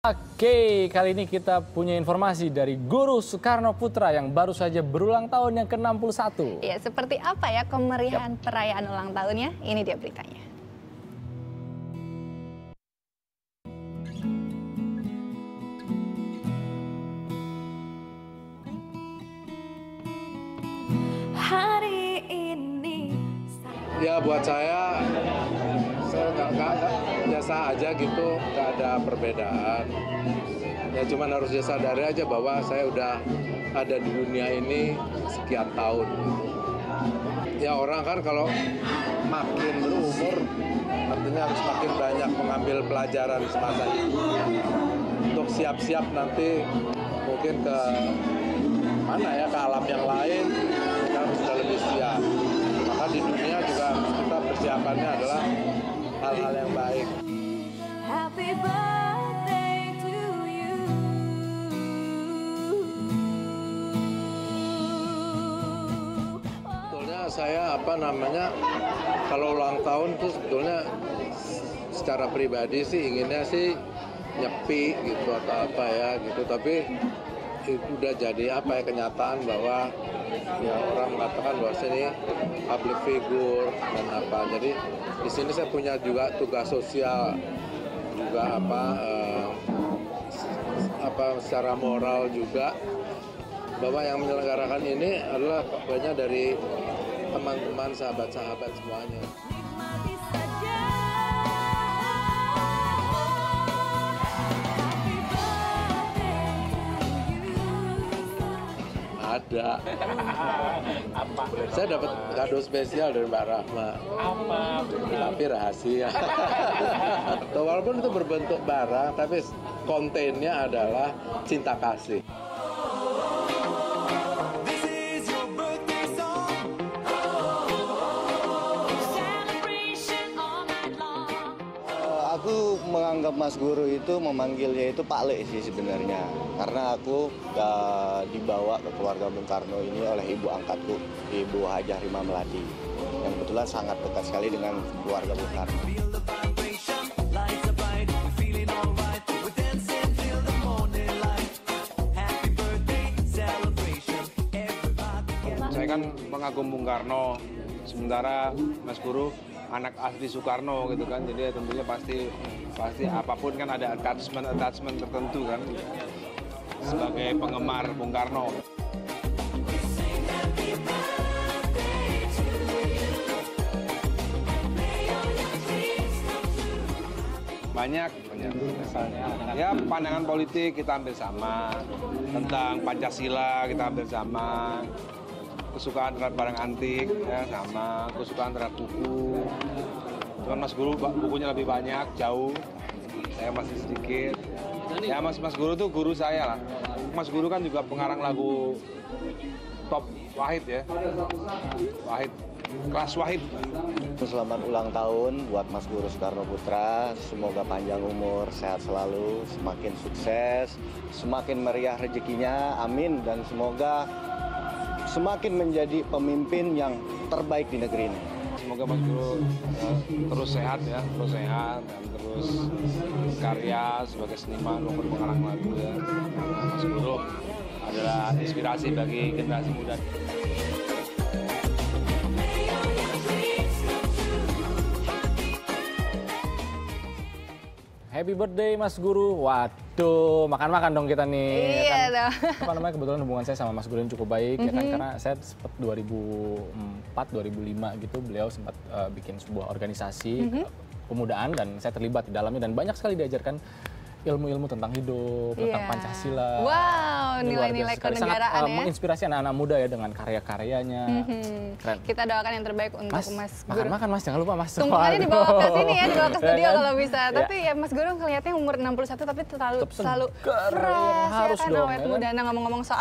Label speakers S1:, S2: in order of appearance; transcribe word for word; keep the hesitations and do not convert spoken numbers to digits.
S1: Oke, kali ini kita punya informasi dari Guru Soekarno Putra yang baru saja berulang tahun yang ke enam puluh satu.
S2: Ya, seperti apa ya kemeriahan yep. perayaan ulang tahunnya? Ini dia beritanya.
S3: Hari ini
S4: ya buat saya, saya nggak nggak biasa aja gitu, nggak ada perbedaan. Ya cuman harus disadari aja bahwa saya udah ada di dunia ini sekian tahun. Gitu. Ya orang kan kalau makin berumur, artinya harus makin banyak mengambil pelajaran semasa itu. Untuk siap-siap nanti mungkin ke mana ya, ke alam yang lain, kita harus sudah lebih siap. Maka di dunia juga kita persiapannya adalah hal-hal yang baik.
S3: Happy birthday to you.
S4: Sebetulnya saya apa namanya, kalau ulang tahun tuh sebetulnya secara pribadi sih inginnya sih nyepi gitu atau apa ya gitu, tapi itu udah jadi apa ya, kenyataan bahwa ya orang mengatakan bahwa sini public figure dan apa, jadi di sini saya punya juga tugas sosial juga apa eh, apa secara moral juga, bahwa yang menyelenggarakan ini adalah banyak dari teman-teman, sahabat-sahabat semuanya.
S3: Nikmati saja.
S4: Ada. Apa? Saya dapat kado spesial dari Mbak Rahma.
S1: Apa?
S4: Tapi rahasia. Walaupun itu berbentuk barang, tapi kontennya adalah cinta kasih.
S5: Aku menganggap Mas Guru itu memanggilnya itu Pak Le sih sebenarnya, karena aku uh, dibawa ke keluarga Bung Karno ini oleh ibu angkatku, Ibu Hajah Rima Melati, yang kebetulan sangat dekat sekali dengan keluarga Bung Karno.
S6: Saya kan pengagum Bung Karno, sementara Mas Guru anak asli Soekarno gitu kan, jadi tentunya pasti pasti apapun kan ada attachment attachment tertentu kan sebagai penggemar Bung Karno. Banyak, banyak. Misalnya, ya pandangan politik kita hampir sama, tentang Pancasila kita hampir sama, kesukaan terhadap barang antik ya sama, kesukaan terhadap buku. Cuman Mas Guru bukunya lebih banyak, jauh. Saya masih sedikit. Ya Mas Mas Guru tuh guru saya lah. Mas Guru kan juga pengarang lagu top Wahid ya. Wahid, kelas Wahid.
S5: Selamat ulang tahun buat Mas Guru Soekarno Putra. Semoga panjang umur, sehat selalu, semakin sukses, semakin meriah rezekinya. Amin, dan semoga semakin menjadi pemimpin yang terbaik di negeri ini.
S6: Semoga Mas Guru uh, terus sehat ya, terus sehat dan terus karya sebagai seniman maupun pengarang lagu ya. Mas Guru adalah inspirasi bagi generasi muda.
S1: Happy birthday Mas Guru. Waduh, makan-makan dong kita nih.
S2: Iya
S1: kan,
S2: dong.
S1: apa namanya, kebetulan hubungan saya sama Mas Guru cukup baik mm-hmm. ya kan, karena saya sempat dua ribu empat dua ribu lima gitu beliau sempat uh, bikin sebuah organisasi mm-hmm. kepemudaan dan saya terlibat di dalamnya dan banyak sekali diajarkan ilmu-ilmu tentang hidup, yeah. tentang Pancasila.
S2: Wow, nilai-nilai kenegaraan
S1: sangat, uh,
S2: ya.
S1: menginspirasi anak-anak muda ya dengan karya-karyanya.
S2: Mm-hmm. Keren. Kita doakan yang terbaik untuk Mas, Mas Guru.
S1: Makan-makan Mas, jangan lupa Mas.
S2: Tumpuannya dibawa ke sini ya, dibawa ke studio kalau bisa.
S1: Ya.
S2: Tapi ya Mas Guru ngelihatnya umur enam puluh satu tapi selalu, selalu
S1: fresh,
S2: fresh,
S1: harus
S2: ya kan,
S1: dong,
S2: awet
S1: ya
S2: muda.
S1: kan?
S2: Nah, ngomong-ngomong soal